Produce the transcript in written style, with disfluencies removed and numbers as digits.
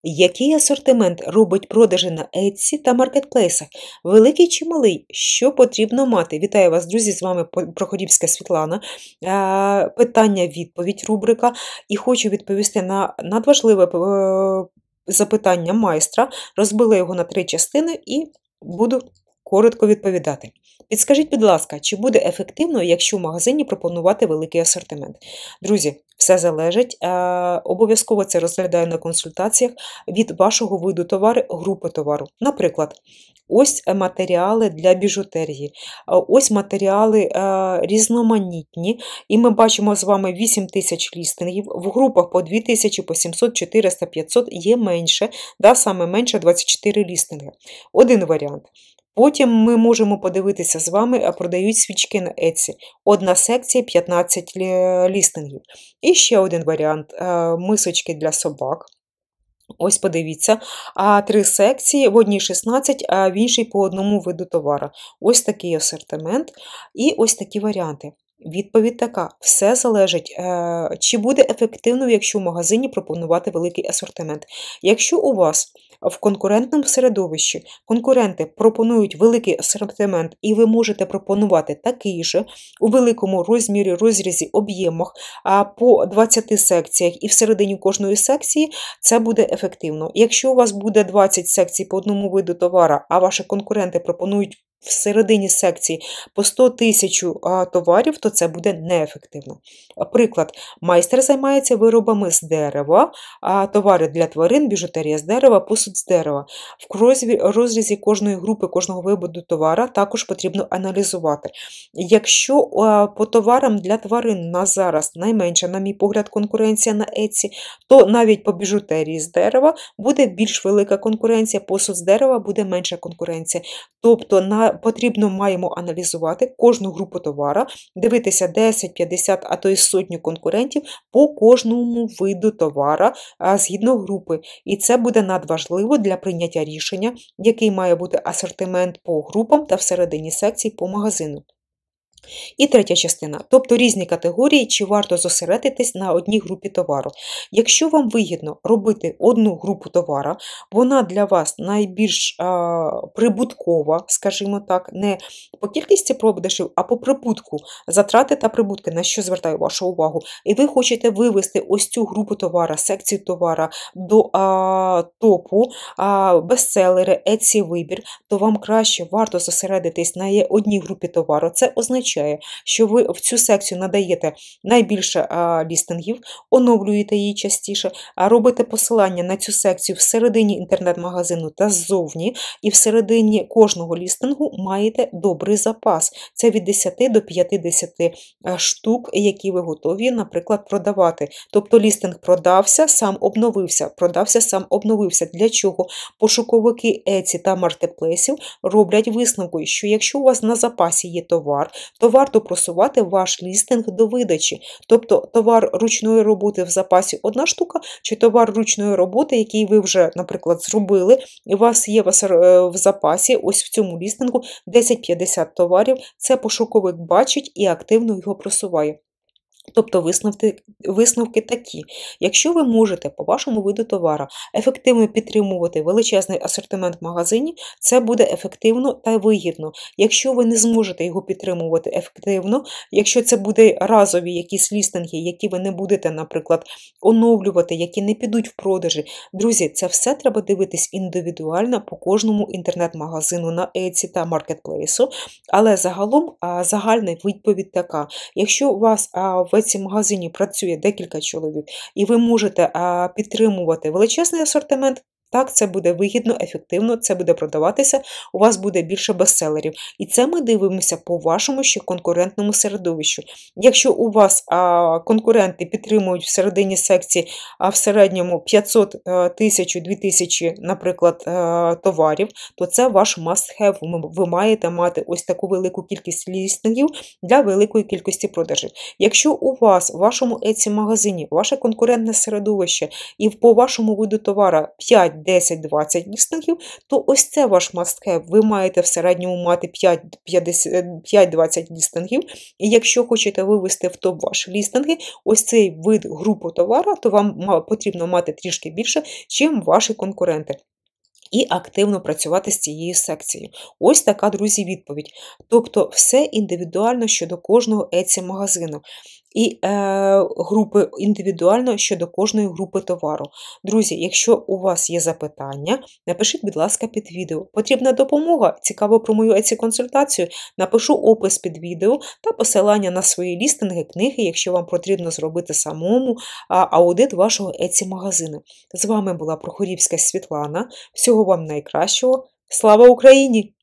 Який асортимент робить продажі на Etsy та маркетплейсах? Великий чи малий? Що потрібно мати? Вітаю вас, друзі! З вами Проходівська Світлана. Питання-відповідь рубрика. І хочу відповісти на надважливе запитання майстра. Розбила його на 3 частини і буду коротко відповідати. Підскажіть, будь ласка, чи буде ефективно, якщо в магазині пропонувати великий асортимент? Друзі, все залежить. Обов'язково це розглядаю на консультаціях від вашого виду товару, групи товару. Наприклад, ось матеріали для біжутерії, ось матеріали різноманітні, і ми бачимо з вами 8 тисяч лістингів, в групах по 2000, по 700, 400, 500, є менше, саме менше 24 лістинги. Один варіант. Потім ми можемо подивитися з вами, продають свічки на Etsy. Одна секція 15 лістингів. І ще один варіант – мисочки для собак. Ось подивіться, 3 секції, в одній 16, а в іншій по одному виду товару. Ось такий асортимент і ось такі варіанти. Відповідь така: все залежить, чи буде ефективно, якщо в магазині пропонувати великий асортимент. Якщо у вас в конкурентному середовищі конкуренти пропонують великий асортимент, і ви можете пропонувати такий же у великому розмірі, розрізі, об'ємах по 20 секціях і всередині кожної секції, це буде ефективно. Якщо у вас буде 20 секцій по одному виду товару, а ваші конкуренти пропонують всередині секції по 100 тисяч товарів, то це буде неефективно. Приклад, майстер займається виробами з дерева, товари для тварин, біжутерія з дерева, посуд з дерева. В розрізі кожної групи, кожного виду товара також потрібно аналізувати. Якщо по товарам для тварин на зараз найменша, на мій погляд, конкуренція на Etsy, то навіть по біжутерії з дерева буде більш велика конкуренція, посуд з дерева буде менша конкуренція. Тобто потрібно маємо аналізувати кожну групу товара, дивитися 10, 50, а то й сотню конкурентів по кожному виду товара згідно групи. І це буде надважливо для прийняття рішення, який має бути асортимент по групам та всередині секцій по магазину. І третя частина, тобто різні категорії, чи варто зосередитись на одній групі товару. Якщо вам вигідно робити одну групу товару, вона для вас найбільш прибуткова, скажімо так, не по кількості продажів, а по прибутку, затрати та прибутки, на що звертаю вашу увагу. І ви хочете вивести ось цю групу товару, секцію товару до топу, бестселери, Etsy вибір, то вам краще варто зосередитись на одній групі товару. Це означає, що ви в цю секцію надаєте найбільше лістингів, оновлюєте її частіше, робите посилання на цю секцію всередині інтернет-магазину та ззовні, і всередині кожного лістингу маєте добрий запас. Це від 10 до 50 штук, які ви готові, наприклад, продавати. Тобто лістинг продався, сам обновився, продався, сам обновився. Для чого? Пошуковики Etsy та маркетплейсів роблять висновку, що якщо у вас на запасі є товар, то варто просувати ваш лістинг до видачі. Тобто товар ручної роботи в запасі 1 штука, чи товар ручної роботи, який ви вже, наприклад, зробили, і у вас є в запасі, ось в цьому лістингу 10-50 товарів, це пошуковик бачить і активно його просуває. Тобто висновки такі. Якщо ви можете по вашому виду товару ефективно підтримувати величезний асортимент в магазині, це буде ефективно та вигідно. Якщо ви не зможете його підтримувати ефективно, якщо це буде разові якісь лістинги, які ви не будете, наприклад, оновлювати, які не підуть в продажі, друзі, це все треба дивитись індивідуально по кожному інтернет-магазину на Etsy та маркетплейсу, але загалом загальна відповідь така. Якщо у вас в цьому магазині працює декілька чоловік, і ви можете підтримувати величезний асортимент, так, це буде вигідно, ефективно, це буде продаватися, у вас буде більше бестселерів. І це ми дивимося по вашому ще конкурентному середовищу. Якщо у вас конкуренти підтримують всередині секції в середньому 500, 1000, 2000, наприклад, товарів, то це ваш must-have. Ви маєте мати ось таку велику кількість лістингів для великої кількості продажів. Якщо у вас в вашому Etsy-магазині ваше конкурентне середовище і по вашому виду товару 5, 5, 10, 20 лістингів, то ось це ваш must-have. Ви маєте в середньому мати 5-20 лістингів. І якщо хочете вивести в топ ваші лістинги, ось цей вид групу товару, то вам потрібно мати трішки більше, чим ваші конкуренти. І активно працювати з цією секцією. Ось така, друзі, відповідь. Тобто все індивідуально щодо кожного Etsy-магазину. І групи індивідуально щодо кожної групи товару. Друзі, якщо у вас є запитання, напишіть, будь ласка, під відео. Потрібна допомога? Цікаво про мою Etsy-консультацію? Напишу опис під відео та посилання на свої лістинги, книги, якщо вам потрібно зробити самому аудит вашого Etsy-магазину. З вами була Прохорівська Світлана. Всього вам найкращого. Слава Україні!